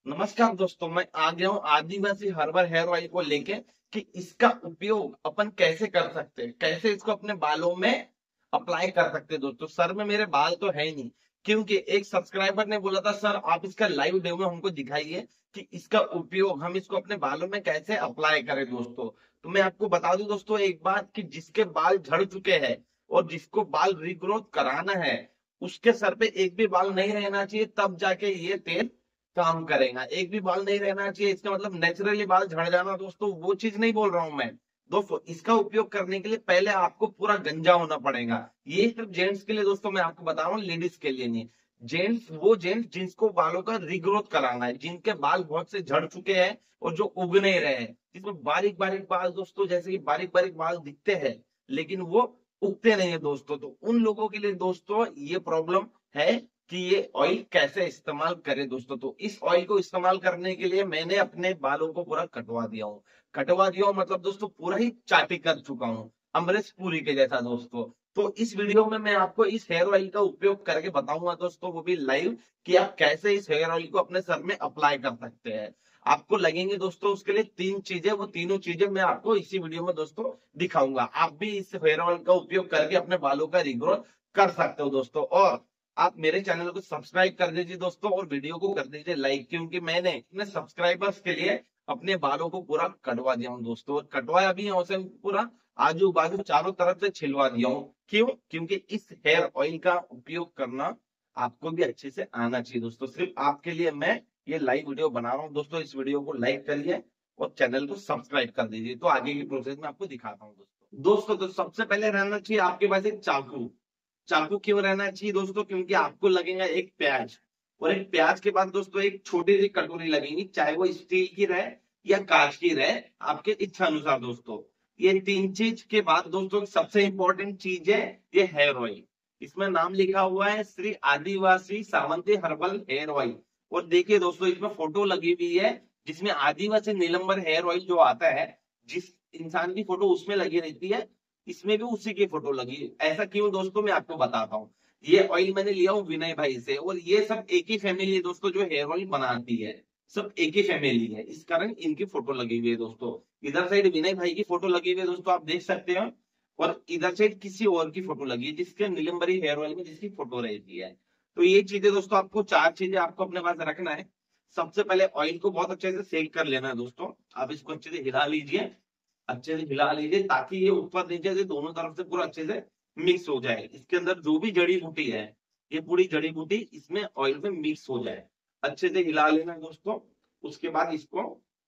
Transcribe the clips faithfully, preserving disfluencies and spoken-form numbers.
नमस्कार दोस्तों, मैं आ गया हूँ आदिवासी हर्बल हेयर ऑयल को लेके कि इसका उपयोग अपन कैसे कर सकते हैं, कैसे इसको अपने बालों में अप्लाई कर सकते हैं। दोस्तों, सर में मेरे बाल तो है ही नहीं, क्योंकि एक सब्सक्राइबर ने बोला था सर आप इसका लाइव डेमो हमको दिखाइए कि इसका उपयोग हम इसको अपने बालों में कैसे अप्लाई करें। दोस्तों, तो मैं आपको बता दूं दोस्तों एक बात कि जिसके बाल झड़ चुके हैं और जिसको बाल रिग्रोथ कराना है, उसके सर पे एक भी बाल नहीं रहना चाहिए, तब जाके ये तेल काम करेगा। एक भी बाल नहीं रहना चाहिए, इसका मतलब नेचुरली बाल झड़ जाना। दोस्तों, वो चीज नहीं बोल रहा हूं मैं। दोस्तों, इसका उपयोग करने के लिए पहले आपको पूरा गंजा होना पड़ेगा। ये सिर्फ जेंट्स के लिए दोस्तों मैं आपको बता रहा हूँ, लेडीज के लिए नहीं। जेंट्स, वो जेंट्स जिनको बालों का रिग्रोथ कराना है, जिनके बाल बहुत से झड़ चुके हैं और जो उग नहीं रहे हैं, जिसमें बारीक बारीक बाल दोस्तों, जैसे कि बारीक बारीक बाल दिखते हैं लेकिन वो उगते नहीं है दोस्तों, तो उन लोगों के लिए दोस्तों ये प्रॉब्लम है कि ये ऑयल कैसे इस्तेमाल करें। दोस्तों, तो इस ऑयल को इस्तेमाल करने के लिए मैंने अपने बालों को पूरा कटवा दिया हूँ। कटवा दिया हूँ मतलब दोस्तों पूरा ही चाटी कर चुका हूँ, अमरीश पुरी के जैसा। दोस्तों, तो इस वीडियो में मैं आपको इस हेयर ऑयल का उपयोग करके बताऊंगा दोस्तों, वो भी लाइव, कि आप कैसे इस हेयर ऑयल को अपने सर में अप्लाई कर सकते हैं। आपको लगेंगे दोस्तों उसके लिए तीन चीजें, वो तीनों चीजें मैं आपको इसी वीडियो में दोस्तों दिखाऊंगा। आप भी इस हेयर ऑयल का उपयोग करके अपने बालों का रिग्रोथ कर सकते हो दोस्तों। और आप मेरे चैनल को सब्सक्राइब कर दीजिए दोस्तों, और वीडियो को कर दीजिए लाइक, क्योंकि मैंने अपने सब्सक्राइबर्स के लिए अपने बालों को पूरा कटवा दिया हूँ दोस्तों, और कटवाया भी है उसे पूरा आजू बाजू चारों तरफ से छिलवा दिया हूँ। क्यों? क्योंकि इस हेयर ऑयल का उपयोग करना आपको भी अच्छे से आना चाहिए दोस्तों। सिर्फ आपके लिए मैं ये लाइव वीडियो बना रहा हूँ दोस्तों। इस वीडियो को लाइक करिए और चैनल को सब्सक्राइब कर दीजिए। तो आगे की प्रोसेस में आपको दिखाता हूँ दोस्तों। दोस्तों, तो सबसे पहले रहना चाहिए आपके पास एक चाकू। चाकू क्यों रहना चाहिए दोस्तों? क्योंकि आपको लगेगा एक प्याज, और एक प्याज के बाद दोस्तों एक छोटी सी कटोरी लगेगी, चाहे वो स्टील की रहे या कांच की रहे, आपके इच्छा अनुसार। दोस्तों, ये तीन चीज के बाद दोस्तों सबसे इंपॉर्टेंट चीज है ये हेयर ऑयल। इसमें नाम लिखा हुआ है Shri Adivasi Savanti herbal hair oil. और देखिए दोस्तों, इसमें फोटो लगी हुई है, जिसमें आदिवासी नीलंबर हेयर ऑयल जो आता है, जिस इंसान की फोटो उसमें लगी रहती है, इसमें भी उसी की फोटो लगी है। ऐसा क्यों दोस्तों, मैं आपको बताता हूँ। ये ऑयल मैंने लिया हूँ विनय भाई से, और ये सब एक ही फैमिली है दोस्तों जो हेयर ऑयल बनाती है। सब एक ही फैमिली है, इस कारण इनकी फोटो लगी हुई है दोस्तों। इधर साइड विनय भाई की फोटो लगी हुई है दोस्तों, आप देख सकते हो। और इधर साइड किसी और की फोटो लगी है, जिसके नीलंबरी हेयर ऑयल में जिसकी फोटो रहती है। तो ये चीजें दोस्तों, आपको चार चीजें आपको अपने पास रखना है। सबसे पहले ऑयल को बहुत अच्छे से सेक कर लेना है दोस्तों। आप इसको अच्छे से हिला लीजिए, अच्छे से हिला लीजिए, ताकि ये ऊपर नीचे से दोनों तरफ से पूरा अच्छे से मिक्स हो जाए। इसके अंदर जो भी जड़ी बूटी है, ये पूरी जड़ी बूटी इसमें ऑयल में मिक्स हो जाए। अच्छे से हिला लेना है दोस्तों। उसके बाद इसको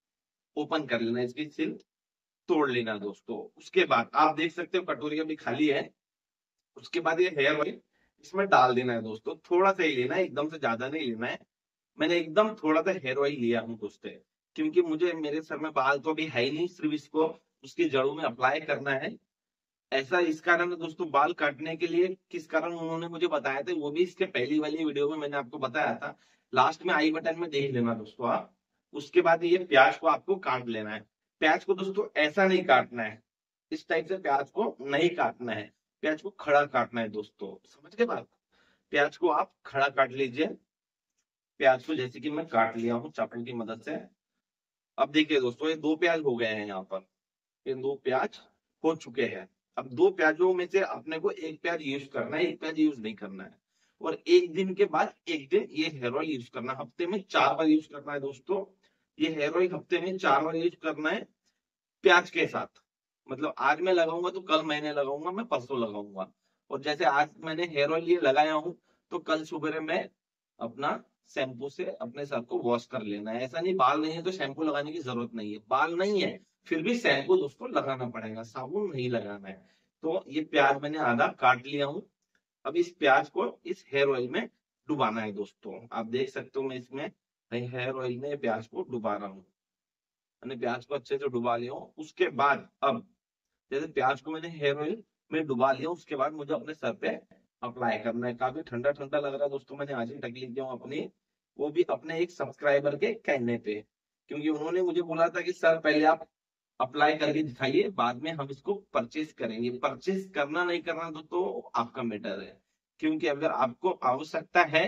ओपन कर लेना है, इसकी सील तोड़ लेना है दोस्तों। उसके बाद आप देख सकते हो कटोरी अभी खाली है। उसके बाद ये हेयर ऑयल इसमें डाल देना है दोस्तों। थोड़ा सा ही लेना है, एकदम से ज्यादा नहीं लेना है। मैंने एकदम थोड़ा सा हेयर ऑयल लिया हूँ दोस्तों, क्योंकि मुझे मेरे सर में बाल तो अभी है ही नहीं, सिर्फ इसको उसकी जड़ों में अप्लाई करना है। ऐसा इस कारण है दोस्तों, बाल काटने के लिए किस कारण उन्होंने मुझे बताया था, वो भी इसके पहली वाली वीडियो में मैंने आपको बताया था। लास्ट में आई बटन में देख लेना दोस्तों आप। उसके बाद ये प्याज को आपको काट लेना है। प्याज को दोस्तों ऐसा नहीं काटना है, इस टाइप से प्याज को नहीं काटना है। प्याज को खड़ा काटना है दोस्तों, समझ गए बात? प्याज को आप खड़ा काट लीजिए। प्याज को जैसे कि मैं काट लिया हूँ चाकू की मदद से। अब देखिए दोस्तों, ये दो प्याज हो गए हैं यहाँ पर। ये दो प्याज हो चुके हैं। अब दो प्याजों में से अपने को एक प्याज यूज करना है, एक प्याज यूज नहीं करना है। और एक दिन के बाद एक दिन ये हेयर ऑयल यूज करना है। हफ्ते में चार बार यूज करना है दोस्तों। ये हेयर ऑयल हफ्ते में चार बार यूज करना है प्याज के साथ। मतलब आज मैं लगाऊंगा तो कल मैंने लगाऊंगा, मैं परसों लगाऊंगा। और जैसे आज मैंने हेयर ऑयल ये लगाया हूँ, तो कल सुबह मैं अपना शैम्पू से अपने सर को वॉश कर लेना है। ऐसा नहीं बाल नहीं है तो शैम्पू लगाने की जरूरत नहीं है, बाल नहीं है फिर भी शैम्पू दोस्तों लगाना पड़ेगा, साबुन नहीं लगाना है। तो ये प्याज मैंने आधा काट लिया हूँ। अब इस प्याज को इस हेयर ऑयल में डुबाना है दोस्तों। आप देख सकते हो मैं इसमें हेयर ऑयल में प्याज को डुबा रहा हूँ। मैंने प्याज को अच्छे से डुबा लिया हूँ। उसके बाद अब जैसे प्याज को मैंने हेयर ऑयल में डुबा लिया, उसके बाद मुझे अपने सर पे अप्लाई करना है। काफी ठंडा ठंडा लग रहा है दोस्तों, मैंने आज ही टकली किया हूँ अपनी, वो भी अपने एक सब्सक्राइबर के कहने पे। क्योंकि उन्होंने मुझे बोला था कि सर पहले आप अप्लाई करके दिखाइए, बाद में हम इसको परचेज करेंगे। परचेज करना नहीं करना दोस्तों आपका मैटर है। क्योंकि अगर आपको आवश्यकता है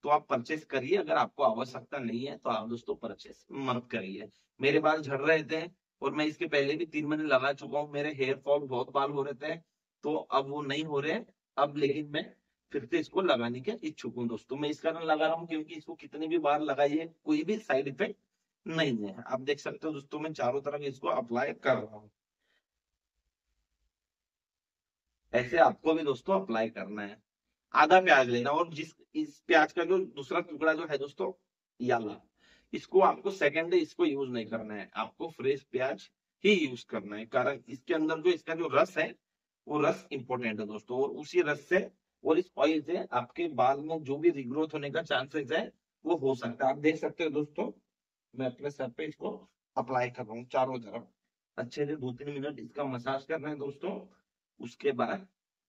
तो आप परचेस करिए, अगर आपको आवश्यकता नहीं है तो आप दोस्तों परचेस मत करिए। मेरे बाल झड़ रहे थे और मैं इसके पहले भी तीन महीने लगा चुका हूँ, मेरे हेयर फॉल बहुत बाल हो रहे थे, तो अब वो नहीं हो रहे। अब लेकिन मैं फिर से इसको लगाने के इच्छुक हूँ दोस्तों। मैं इस कारण लगा रहा हूँ क्योंकि इसको कितनी भी बार लगाइए कोई भी साइड इफेक्ट नहीं है। आप देख सकते हो दोस्तों, मैं चारों तरफ इसको अप्लाई कर रहा हूँ। ऐसे आपको भी दोस्तों अप्लाई करना है। आधा प्याज लेना, और जिस इस प्याज का जो दूसरा टुकड़ा जो है दोस्तों, याला, इसको आपको सेकेंड डे इसको यूज नहीं करना है, आपको फ्रेश प्याज ही यूज करना है। कारण इसके अंदर जो इसका जो रस है वो रस इंपॉर्टेंट है दोस्तों, और उसी रस से और इस ऑयल से आपके बाल में जो भी रिग्रोथ होने का चांसेस है वो हो सकता है। आप देख सकते हो दोस्तों, मैं अपने सर पे इसको अप्लाई कर रहा हूँ चारों तरफ। अच्छे से दो तीन मिनट इसका मसाज करना है दोस्तों। उसके बाद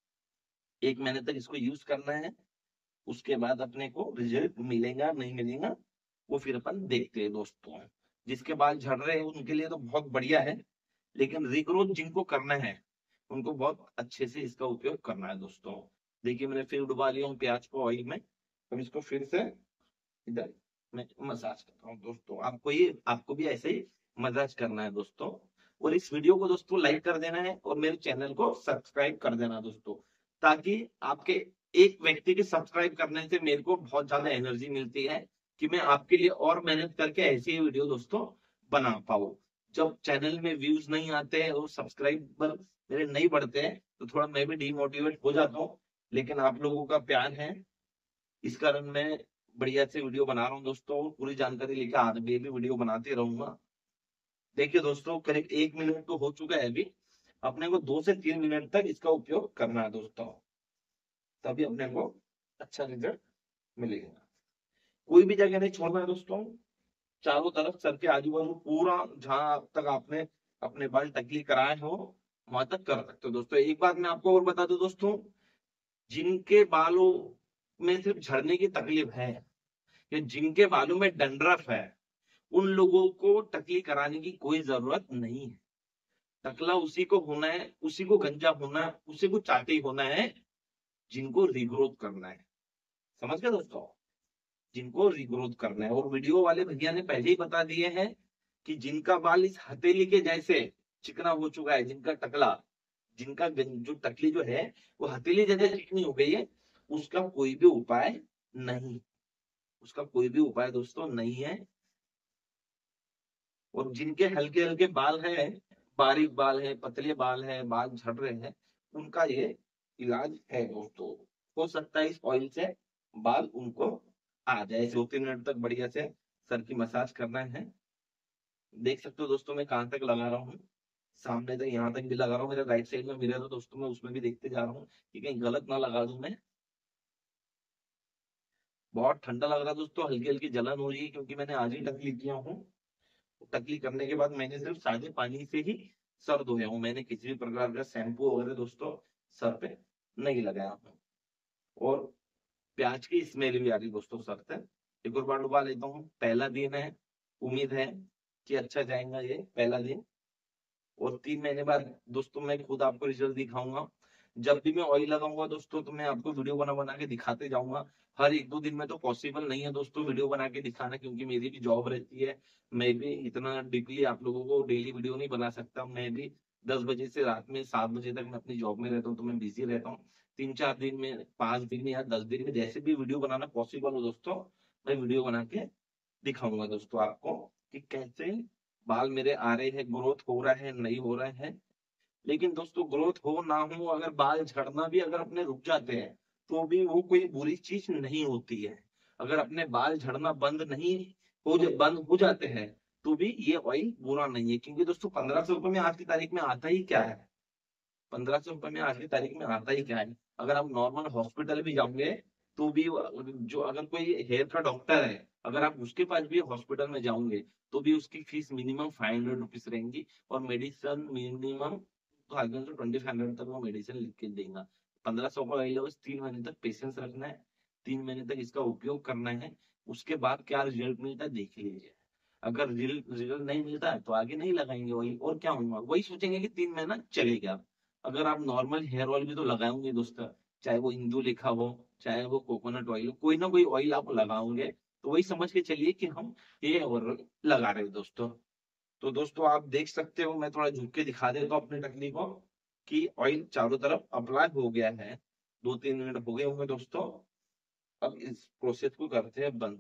एक महीने तक इसको यूज करना है। उसके बाद अपने को रिजल्ट मिलेगा नहीं मिलेगा वो फिर अपन देखते हैं दोस्तों। जिसके बाल झड़ रहे हैं उनके लिए तो बहुत बढ़िया है, लेकिन रिग्रोथ जिनको करना है उनको बहुत अच्छे से इसका उपयोग करना है दोस्तों। देखिए मैंने फिर डुबा लिया हूँ प्याज को ऑयल में। अब इसको फिर से इधर मैं मसाज कर रहा हूँ दोस्तों। आपको ये आपको भी ऐसे ही मसाज करना है दोस्तों। और इस वीडियो को दोस्तों लाइक कर देना है और मेरे चैनल को सब्सक्राइब कर देना दोस्तों, ताकि आपके एक व्यक्ति के सब्सक्राइब करने से मेरे को बहुत ज्यादा एनर्जी मिलती है कि मैं आपके लिए और मेहनत करके ऐसी ही वीडियो दोस्तों बना पाऊँ। जब चैनल में व्यूज नहीं आते हैं और सब्सक्राइबर मेरे नहीं बढ़ते हैं तो थोड़ा मैं भी डिमोटिवेट हो जाता हूँ, लेकिन आप लोगों का प्यार है इस कारण मैं बढ़िया से वीडियो बना रहा हूँ दोस्तों। पूरी जानकारी लेकर आगे भी वीडियो बनाते रहूंगा। देखिए दोस्तों, करीब एक मिनट तो हो चुका है अभी। अपने को दो से तीन मिनट तक इसका उपयोग करना है दोस्तों, तभी अपने को अच्छा रिजल्ट मिलेगा। कोई भी जगह नहीं छोड़ना है दोस्तों। चारों तरफ सर के आजू बाजू पूरा जहां तक आपने अपने बाल टकली कराए हो वहां तक कर सकते हो दोस्तों। एक बात मैं आपको और बता दूं दोस्तों, जिनके बालों में सिर्फ झड़ने की तकलीफ है या जिनके बालों में डंड्रफ है, उन लोगों को टकली कराने की कोई जरूरत नहीं है। टकला उसी को होना है, उसी को गंजा होना है, उसी को चाटी होना है जिनको रिग्रोथ करना है। समझ गए दोस्तों, जिनको रिग्रोथ करना है। और वीडियो वाले भैया ने पहले ही बता दिए हैं कि जिनका बाल इस हथेली के जैसे चिकना हो चुका है, जिनका टकला, जिनका जो टकली जो है वो हथेली जैसे चिकनी हो गई है, उसका कोई भी उपाय नहीं, उसका कोई भी उपाय दोस्तों नहीं है। और जिनके हल्के हल्के बाल हैं, बारीक बाल है, पतले बाल है, बाल झड़ रहे हैं, उनका ये इलाज है दोस्तों। हो सकता है इस ऑयल से बाल उनको आ जाए। दो तीन मिनट तक बढ़िया से सर की मसाज करना है। देख सकते हो दोस्तों मैं कहाँ तक लगा रहा हूँ, सामने तक यहाँ तक भी लगा रहा हूँ। मेरे राइट साइड में मिरर है दोस्तों, मैं उसमें भी देखते जा रहा हूँ कि कहीं गलत ना लगा दूं मैं। बहुत ठंडा लग रहा है दोस्तों, हल्की हल्की जलन हो रही है क्योंकि मैंने आज ही टकली किया हूँ। टकली करने के बाद मैंने सिर्फ सादे पानी से ही सर धोया हूँ, मैंने किसी भी प्रकार का शैम्पू वगैरह दोस्तों सर पे नहीं लगाया हूँ। और प्याज की स्मेल भी आ रही दोस्तों सर से। एक और बार डुबा लेता हूँ। पहला दिन है, उम्मीद है कि अच्छा जाएगा ये पहला दिन। और तीन महीने बाद दोस्तों मैं खुद आपको रिजल्ट दिखाऊंगा। जब भी मैं ऑयल लगाऊंगा दोस्तों तो मैं आपको वीडियो बना बना के दिखाते जाऊंगा। हर एक दो दिन में तो पॉसिबल नहीं है दोस्तों वीडियो बना के दिखाना, क्योंकि मेरी भी जॉब रहती है। मैं भी इतना डीपली आप लोगों को डेली वीडियो नहीं बना सकता। मैं भी दस बजे से रात में सात बजे तक मैं अपनी जॉब में रहता हूँ, तो मैं बिजी रहता हूँ। तीन चार दिन में, पांच दिन में या दस दिन में जैसे भी वीडियो बनाना पॉसिबल हो दोस्तों, मैं वीडियो बना के दिखाऊंगा दोस्तों आपको कि कैसे बाल मेरे आ रहे हैं, ग्रोथ हो रहा है नहीं हो रहा है। लेकिन दोस्तों ग्रोथ हो ना हो, अगर बाल झड़ना भी अगर अपने रुक जाते हैं तो भी वो कोई बुरी चीज नहीं होती है। अगर अपने बाल झड़ना बंद नहीं हो, जब बंद हो जाते हैं तो भी ये ऑयल बुरा नहीं है। क्योंकि दोस्तों पंद्रह सौ रुपए में आज की तारीख में आता ही क्या है, पंद्रह सौ रुपए में आज की तारीख में आता ही क्या है। अगर आप नॉर्मल हॉस्पिटल भी जाओगे तो भी, जो अगर कोई हेयर का डॉक्टर है, अगर आप उसके पास भी हॉस्पिटल में जाओगे तो भी उसकी fees minimum five hundred rupees रहेंगी। और मेडिसिन मिनिमम थाउजेंड से ट्वेंटी फाइव हंड्रेड तक वो मेडिसिन लिख के देगा। पंद्रह सौ का ऑयल है, बस तीन महीने तक पेशेंस रखना है, तीन महीने तक इसका उपयोग करना है। उसके बाद क्या रिजल्ट मिलता है देख लीजिए। अगर रिजल्ट रिजल्ट नहीं मिलता है तो आगे नहीं लगाएंगे ऑयल, और क्या होगा, वही सोचेंगे कि तीन महीना चलेगा। अगर आप नॉर्मल हेयर ऑयल भी तो लगाएंगे दोस्तों, चाहे वो इंदु लिखा हो, चाहे वो कोकोनट ऑयल हो, कोई ना कोई ऑयल आप लगाओगे तो वही समझ के चलिए कि हम ये ऑयल लगा रहे हैं दोस्तों। तो दोस्तों आप देख सकते हो, मैं थोड़ा झुक के दिखा देता हूँ अपने टकनी को कि ऑयल चारों तरफ अप्लाई हो गया है। दो तीन मिनट हो गए होंगे दोस्तों। अब इस प्रोसेस को करते हैं बंद।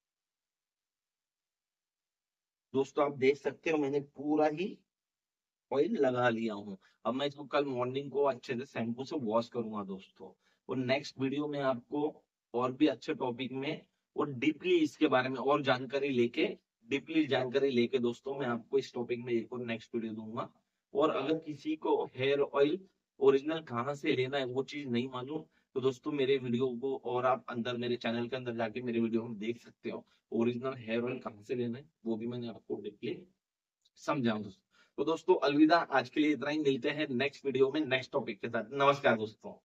दोस्तों आप देख सकते हो मैंने पूरा ही ऑयल लगा लिया हूँ। अब मैं इसको कल मॉर्निंग को अच्छे से शैम्पू से वॉश करूंगा दोस्तों। और नेक्स्ट वीडियो में आपको और भी अच्छे टॉपिक में और डीपली इसके बारे में और जानकारी लेके डीपली जानकारी लेके दोस्तों मैं आपको इस टॉपिक में एक और नेक्स्ट वीडियो दूंगा। और अगर किसी को हेयर ऑयल ओरिजिनल कहाँ से लेना है वो चीज नहीं मालूम, तो दोस्तों मेरे वीडियो को और आप अंदर मेरे चैनल के अंदर जाके मेरे वीडियो में देख सकते हो। ओरिजिनल हेयर ऑयल कहाँ से लेना है वो भी मैंने आपको डीपली समझाऊं दोस्तों। तो दोस्तों अलविदा, आज के लिए इतना ही। मिलते हैं नेक्स्ट वीडियो में नेक्स्ट टॉपिक के साथ। नमस्कार दोस्तों।